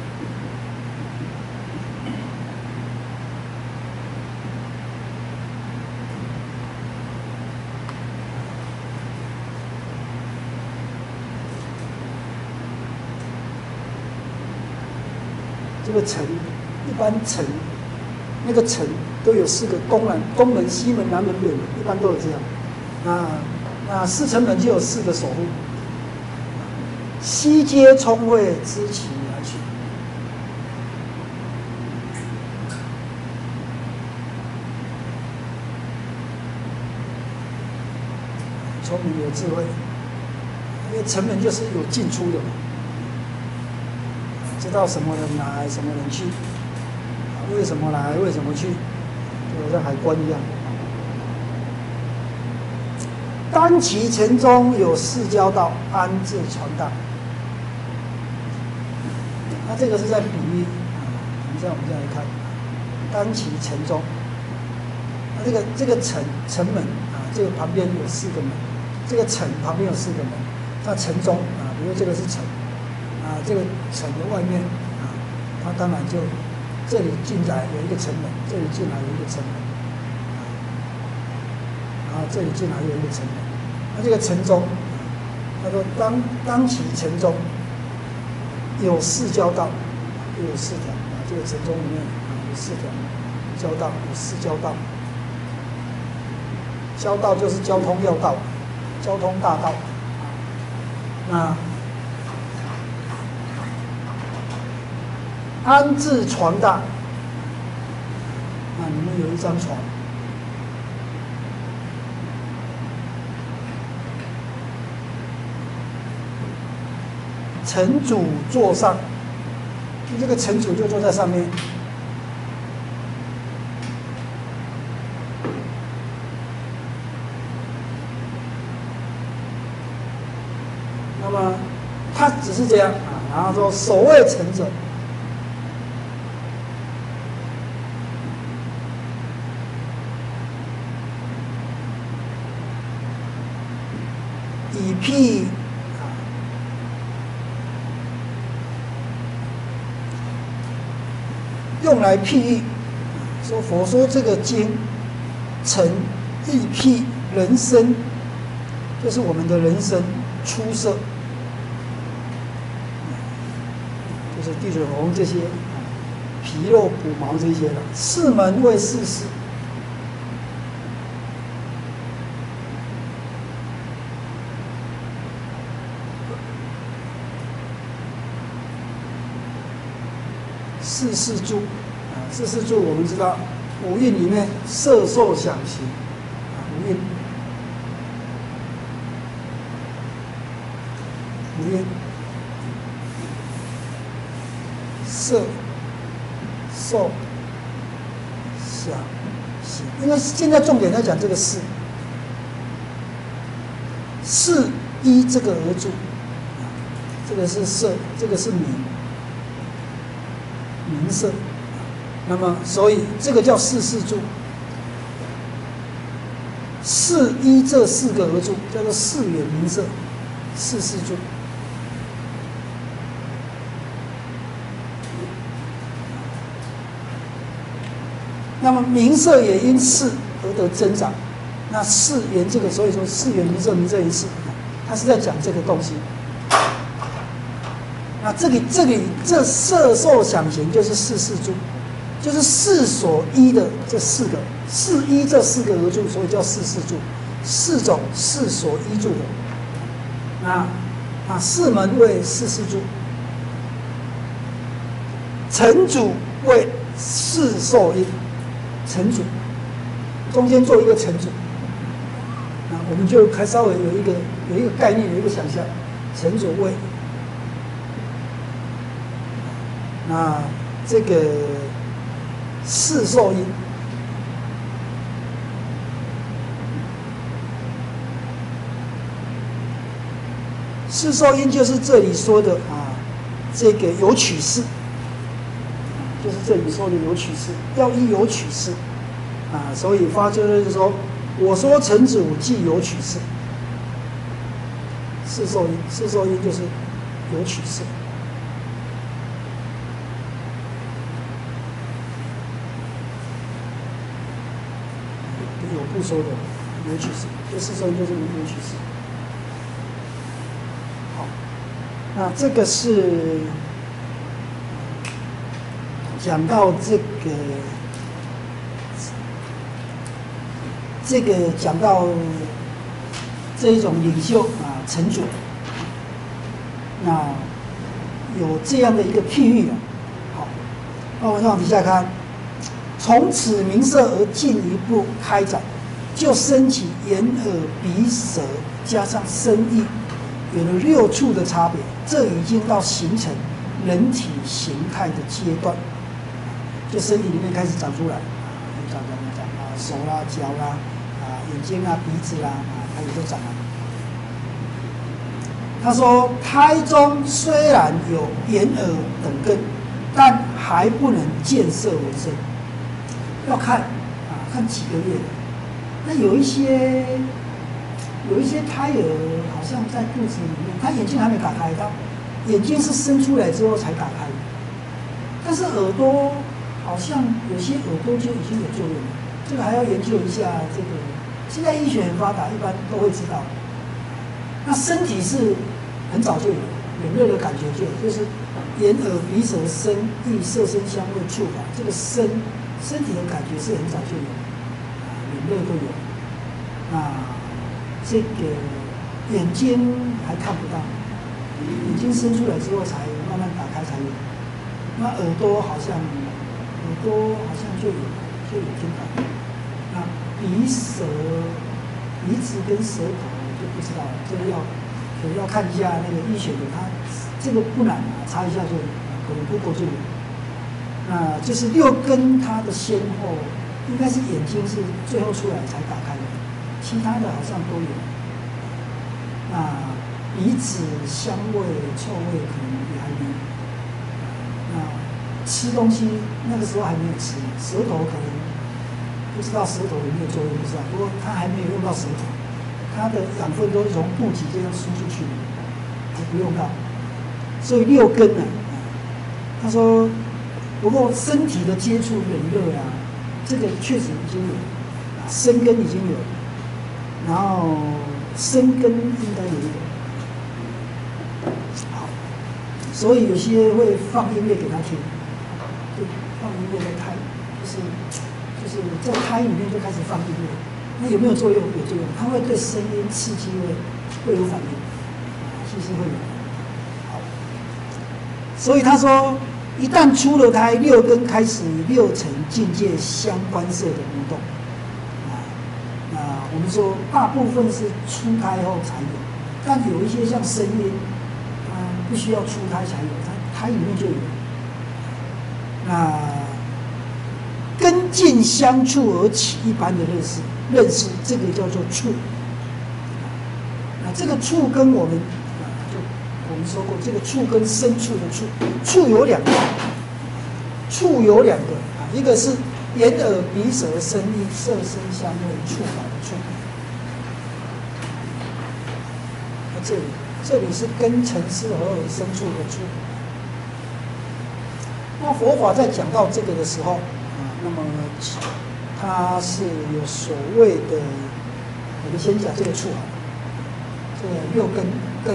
这个城，一般城，那个城。都有4个东门、西门、南门、北门，一般都有这样。那4城门就有4个守护。西街聪慧，知其而去。聪明有智慧，因为城门就是有进出的嘛，知道什么人来，什么人去，为什么来，为什么去。就像海关一样。单其城中有4交道，安置传达。那这个是在比喻，我们再来看，单其城中，那这个城门这个旁边有4个门，这个城旁边有4个门，那城中比如这个是城，这个城的外面它当然就这里进来有一个城门，这里进来有一个城门，然后这里进来有一个城门。那这个城中，他说当其城中有4交道，有4条啊，这个城中里面有4条交道，有4交道。交道就是交通要道，交通大道。那安置床大，里面有一张床。城主坐上，这个城主就坐在上面。那么他只是这样然后说守卫城者，以辟用来譬喻，说佛说这个经成义辟人生，就是我们的人生出色，就是地水火风这些皮肉骨毛这些的4门为4事。4事住4事住我们知道五蕴里面色受想行五蕴色受想行，因为现在重点在讲这个事依这个而住，这个是色，这个是名色，那么所以这个叫4事住，依这4个而住，叫做4缘名色，4事住。那么名色也因4而得增长，那4缘这个，所以说4缘名色一事，它是在讲这个东西。那这色受想行就是4事住，就是4所依的这4个，4依这4个而住，所以叫4事住，4种4所依住的。4门为4事住，城主为4受因，城主中间做一个城主，我们就稍微有一个概念，有一个想象，城主为。那这个4受因，4受因就是这里说的这个有取事，就是这里说的有取事，要依有取事所以发就是说，我说城主即有取事，4受因就是有取事。不说的有取事，这4受因就是有取事。好，那这个是讲到讲到这一种领袖城主，那有这样的一个譬喻好，那我们往底下看，从此名色而进一步开展。就升起眼、耳、鼻、舌，加上身意，有了6处的差别，这已经到形成人体形态的阶段，就身体里面开始长出来，长手啦、脚啦、眼睛啊、鼻子啦开始都长了。他说，胎中虽然有眼、耳等根，但还不能见色为身，要看看几个月的。那有一些胎儿好像在肚子里面，他眼睛还没打开，他眼睛是生出来之后才打开的，但是耳朵好像有些耳朵就已经有作用了，这个还要研究一下。这个现在医学很发达，一般都会知道。那身体是很早就有冷热的感觉就有，就是眼耳鼻舌身意色声香味触法，这个身体的感觉是很早就有，冷热都有。那这个眼睛还看不到，眼睛伸出来之后才慢慢打开才有。那耳朵好像就有听到。那鼻子跟舌头就不知道了，这个可能要看一下那个医学的，它这个不难查一下就可能 Google 就有。那就是六根它的先后，应该是眼睛是最后出来才打开的，其他的好像都有。那鼻子香味、臭味可能也还没有。那吃东西那个时候还没有吃，舌头可能不知道舌头有没有作用，不知道。不过它还没有用到舌头，它的养分都是从肚脐这样输出去的，还不用到。所以六根呢，他说，不过身体的接触冷热啊，这个确实已经有，身根已经有，然后身根应该也有。好，所以有些会放音乐给他听，就放音乐在胎，就是在胎里面就开始放音乐，那有没有作用？有作用，它会对声音刺激会有反应，其实会有。好，所以他说，一旦出了胎，六根开始与六尘境界相关涉的互动。那我们说大部分是出胎后才有，但有一些像声音，不需要出胎才有，它胎里面就有。那根境相触而起一般的认识，这个叫做触。那这个触跟我们说过，这个触跟深处的触，触有两个，一个是眼耳鼻舌身意色声香味触法的触。那这里是根尘世合而生处的触。那佛法在讲到这个的时候，那么它是有所谓的，我们先讲这个触啊，这个六根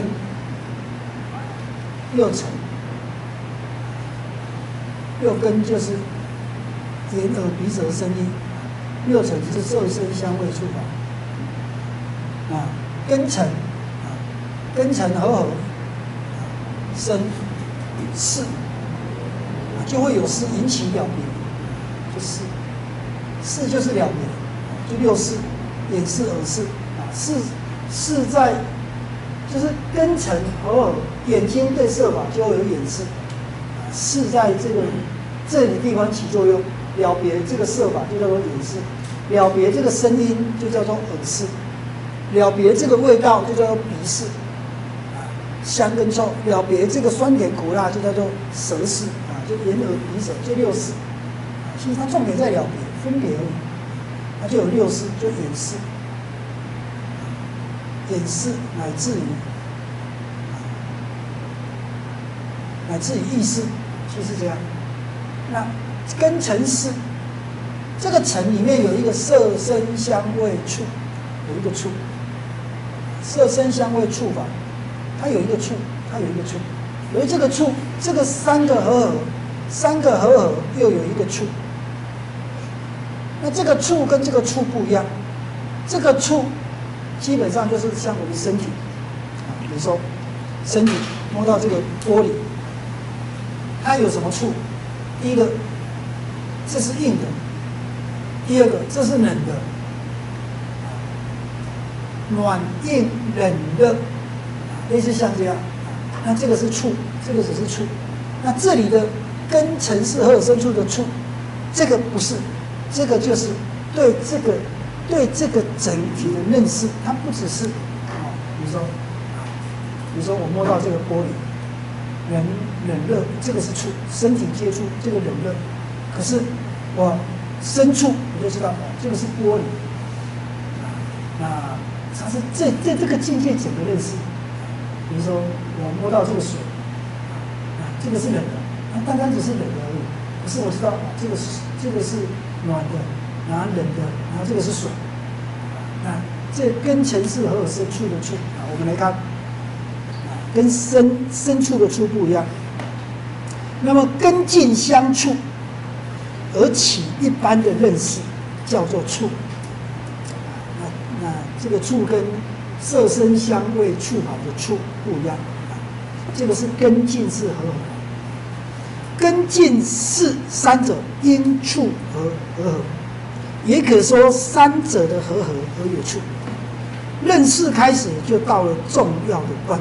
六尘，六根就是眼耳鼻舌身意，六尘是色声香味触法。根尘合生识，就会有识引起了别，就是识就是了别，就六识，眼识、耳识识在就是根尘合眼睛对色法就会有眼识，识在这里地方起作用，了别这个色法就叫做眼识，了别这个声音就叫做耳识，了别这个味道就叫做鼻识。香跟臭，了别这个酸甜苦辣就叫做舌识就眼耳鼻舌就六识其实它重点在了别分别而已，它就有六识，就眼识，乃至于意识，就是这样。那根尘识，这个尘里面有一个色声香味触，有一个触，色声香味触法。它有一个触，所以这个触，这个三个合合又有一个触。那这个触跟这个触不一样，这个触基本上就是像我们身体，比如说身体摸到这个玻璃，它有什么触？第一个，这是硬的；第二个，这是冷的，暖硬冷热。类似像这样，那这个是触，这个只是触。那这里的根尘世合生处的触，这个不是，这个就是对这个整体的认识，它不只是比如说我摸到这个玻璃，冷热，这个是触，身体接触这个冷热。可是我深处我就知道，这个是玻璃。那它是这个境界整个认识。比如说，我摸到这个水，这个是冷的，它单单只是冷的而已。可可是我知道这个是暖的，然后冷的，然后这个是水。那这根尘是合而生处的处啊，我们来看，跟生处的处不一样。那么根茎相触而起一般的认识，叫做触。那这个触跟色声香味触好的触不一样，这个是根茎是合合。根茎是三者因触而合合，也可说三者的合合而有触。认识开始就到了重要的关头，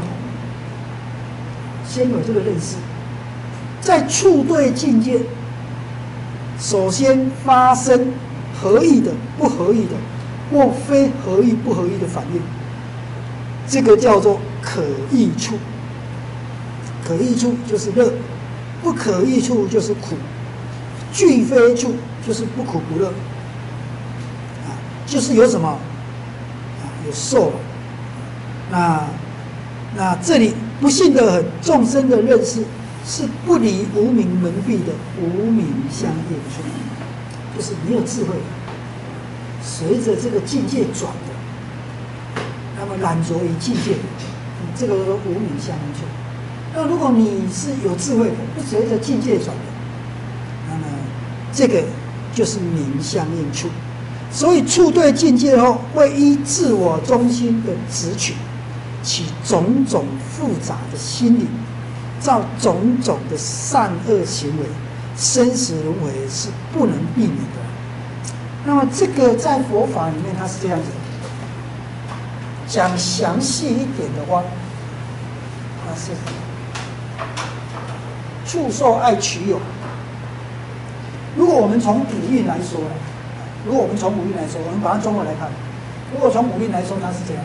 先有这个认识，在触对境界，首先发生合意的、不合意的，或非合意不合意的反应，这个叫做可意触。可意触就是乐，不可意触就是苦，俱非处就是不苦不乐，就是有什么有受了。那这里不幸的很，众生的认识是不离无明蒙蔽的无明相应处，就是没有智慧，随着这个境界转的，那么染着于境界，这个叫无明相应处。那如果你是有智慧的，不随着境界转的，那么这个就是明相应处。所以触对境界后，会依自我中心的执取，起种种复杂的心理，造种种的善恶行为，生死轮回是不能避免的。那么这个在佛法里面它是这样子，讲详细一点的话，它是触受爱取有。如果我们从五蕴来说，我们把它综合来看。如果从五蕴来说，它是这样：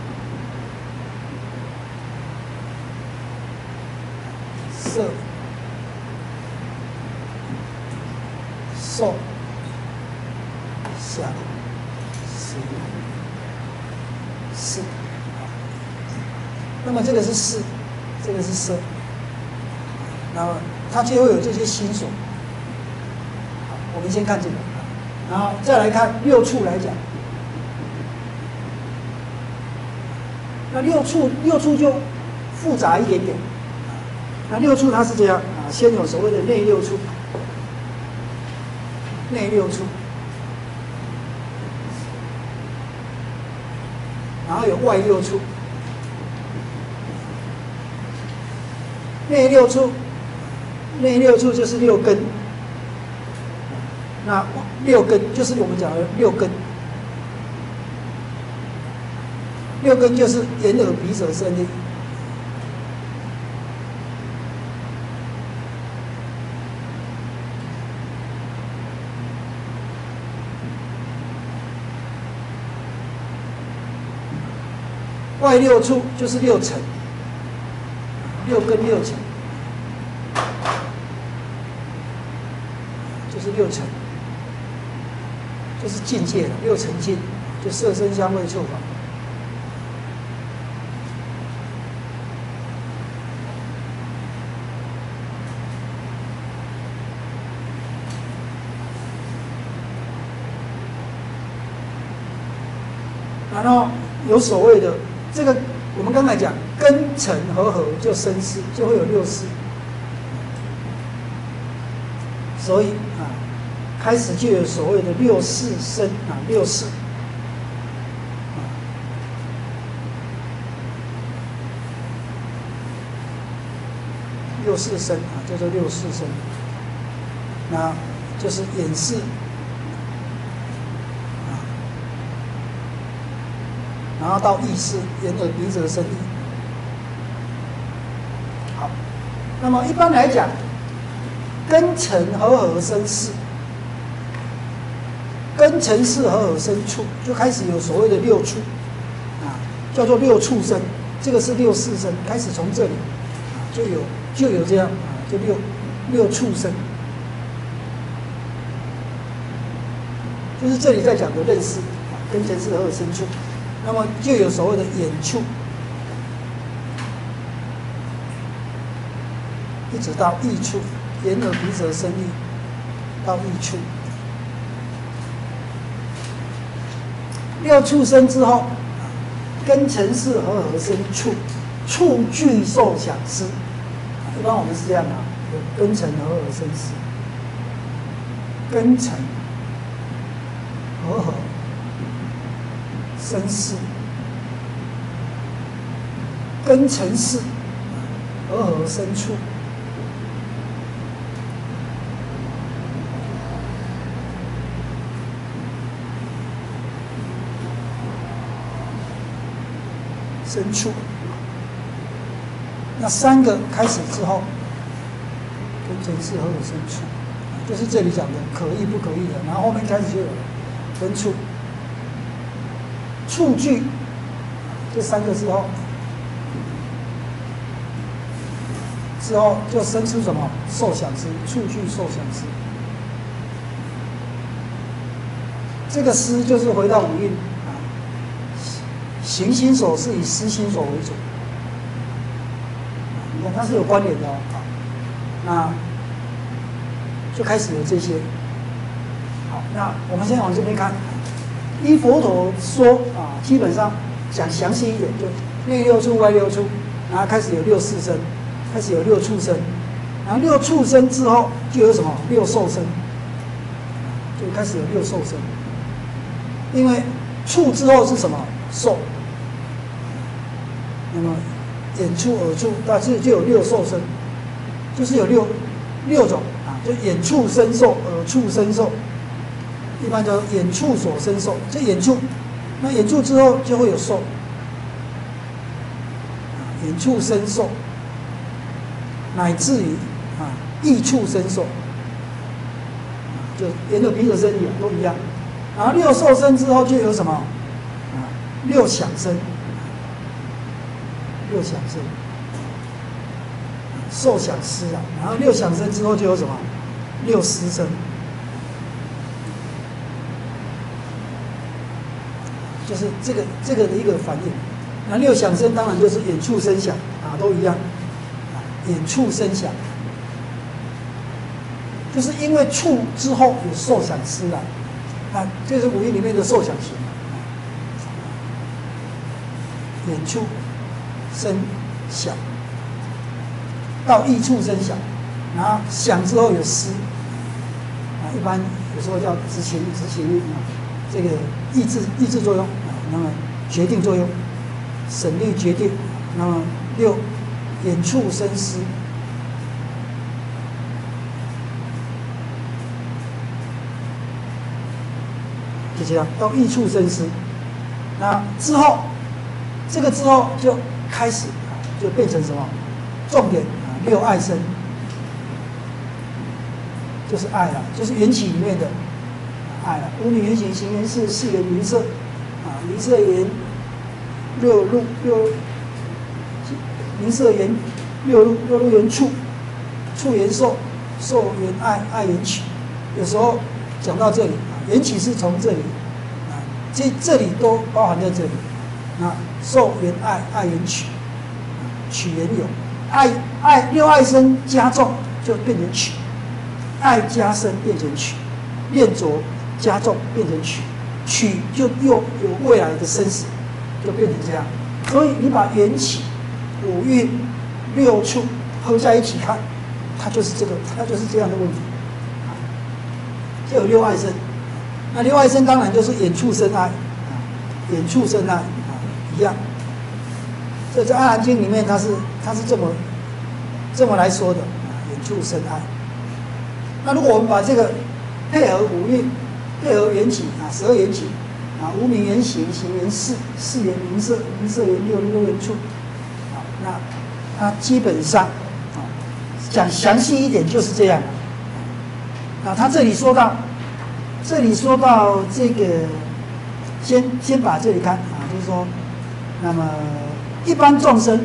色、受、想、行、识。那么这个是识，这个是色。那么它就会有这些心所。我们先看这个。然后再来看六处来讲，那六处就复杂一点点。那六处它是这样啊，先有所谓的内六处，然后有外六处，内六处就是六根。那六根就是我们讲的六根，六根就是眼耳鼻舌身意。外六处就是六尘，六根六尘，就是六尘。就是境界了，六尘境，就色声香味触法。然后有所谓的这个，我们刚才讲根尘合合就生识，就会有六识，所以开始就有所谓的六识生六识六识生叫做六识生，那就是眼识然后到意识，眼耳鼻舌身意。好，那么一般来讲，根尘合合生识。根尘识合合生处，就开始有所谓的六处，叫做六处生。这个是六识生，开始从这里就有这样就六处生，就是这里在讲的认识，根尘识合合生处，那么就有所谓的眼处，一直到意处，眼耳鼻舌身意。 到异处。六处生之后，根尘世和合生处，处具受想思。一般我们是这样啊，有根尘和合生思，根尘和合生思，根尘世和合生处。生处，那三个开始之后，根尘世和合生处，就是这里讲的可意不可意的，然后后面开始就有了分处、处具，这三个之后就生出什么受想思，处具受想思。这个思就是回到五蕴。行心所是以思心所为主，你看它是有关联的哦。那就开始有这些。好，那我们先往这边看。依佛陀说啊，基本上讲详细一点，就内六处、外六处，然后开始有六识生，开始有六处生，然后六处生之后就有什么六受生，就开始有六受生。因为处之后是什么受？那么眼处、耳处，大致就有六受生，就是有六种啊，就眼处生受、耳处生受，一般叫眼处所生受。这眼处，那眼处之后就会有受，眼处生受，乃至于啊意处生受，就眼耳鼻舌身意都一样。然后六受生之后就有什么啊？六想生。六想生，受想思啊，然后六想生之后就有什么？六思生，就是这个的一个反应。那六想生当然就是眼处生想啊，都一样啊，眼处生想，就是因为处之后有受想思啊，啊，这是五蕴里面的受想行，眼处生想，到意处生想，然后想之后有思，啊，一般有时候叫执行力啊，这个意志作用啊，那么决定作用，审虑决定，那么六眼处生思，就这样到意处生思，那之后这个之后就开始就变成什么？重点啊，六爱生，就是爱了，就是缘起里面的爱了。五名缘行，行缘事，事缘名色，啊，名色缘六路名色缘六路缘处，处缘受，受缘爱，爱缘起。有时候讲到这里，缘起是从这里啊，这里都包含在这里。那受缘爱，爱缘取，取缘有，爱六爱生加重就变成取，爱加深变成取，念着加重变成取，取就又有未来的生死，就变成这样。所以你把缘起、五蕴、六处合在一起看，它就是这样的问题，就有六爱生。那六爱生当然就是眼处生爱，眼处生爱。一样，所以在《阿含经》里面，它是这么来说的啊，眼处生爱。那如果我们把这个配合五蕴，配合缘起啊，12缘起啊，无明缘行，行缘事，事缘名色，名色缘六，六缘处啊，那它基本上啊，讲详细一点就是这样。啊，他这里说到这个，先把这里看啊，就是说。那么，一般众生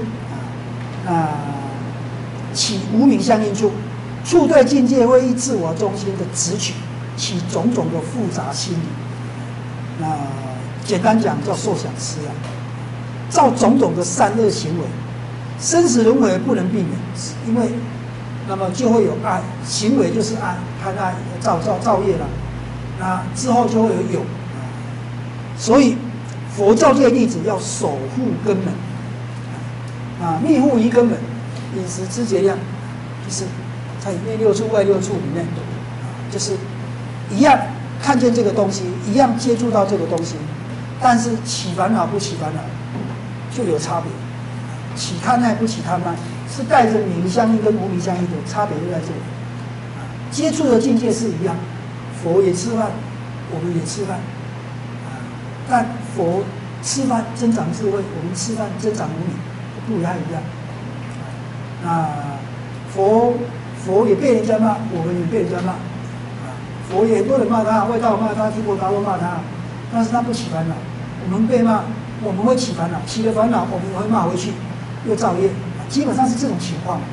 起无明相应处，处对境界会以自我中心的执取，起种种的复杂心理。简单讲叫受想思啊，造种种的善恶行为，生死轮回不能避免，因为那么就会有爱，行为就是爱，贪爱造业了。那之后就会有有，所以佛教界弟子要守护根本，密护于根本，饮食知节量，就是在内六处外六处里面，就是一样看见这个东西，一样接触到这个东西，但是起烦恼不起烦恼就有差别，起贪爱不起贪爱，是带着名相应跟无名相应的差别就在这里。接触的境界是一样，佛也吃饭，我们也吃饭，但佛吃饭增长智慧，我们吃饭增长无名，不太一样。那佛也被人家骂，我们也被人家骂，佛也很多人骂他，外道骂他，提婆达多骂他，但是他不起烦恼。我们被骂，我们会起烦恼，起了烦恼，我们会骂回去，又造业，基本上是这种情况。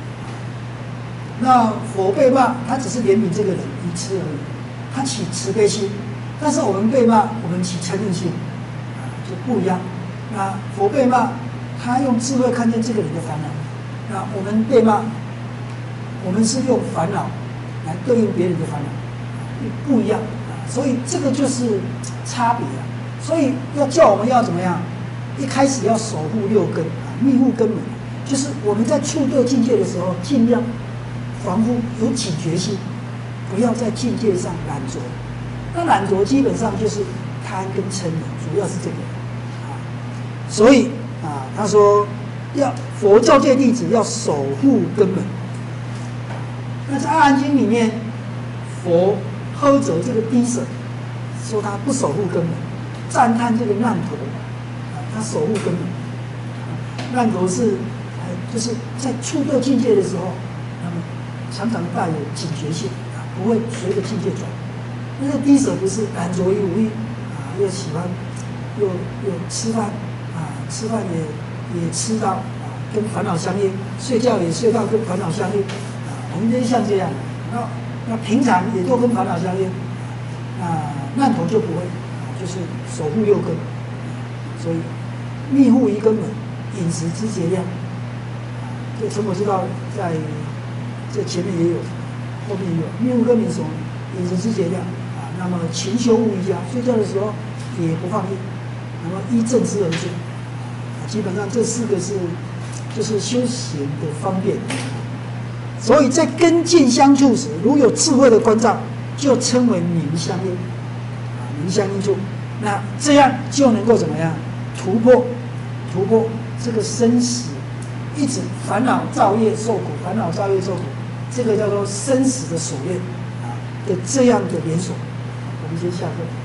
那佛被骂，他只是怜悯这个人一次而已，他起慈悲心；但是我们被骂，我们起嗔恨心，就不一样。那佛被骂，他用智慧看见这个人的烦恼；那我们被骂，我们是用烦恼来对应别人的烦恼，不一样。所以这个就是差别啊。所以要叫我们要怎么样？一开始要守护六根，密护根本，就是我们在触对境界的时候，尽量防护有警觉性，不要在境界上懒惰。那懒惰基本上就是贪跟嗔的，主要是这个所以他说要佛教界弟子要守护根本。那在《阿含经》里面，佛呵责这个低舍，说他不守护根本，赞叹这个难陀，他守护根本。难陀是就是在触对境界的时候，那么常常带有警觉性不会随着境界转。那个低舍不是懒惰于无益又喜欢又吃饭吃饭也吃到跟烦恼相应，睡觉也睡到跟烦恼相应我们就是像这样，那平常也都跟烦恼相应难陀就不会就是守护六根，所以密护于根本，饮食知节量这成佛之道在这前面也有，后面也有密护根本所饮食知节量那么勤修勿瑜伽，睡觉的时候也不放逸，那么依正知而住基本上这四个就是修行的方便。所以在根境相处时，如有智慧的关照，就称为明相应明相应处。那这样就能够怎么样突破这个生死，一直烦恼造业受苦，烦恼造业受苦，这个叫做生死的锁链的这样的连锁。我们先下课。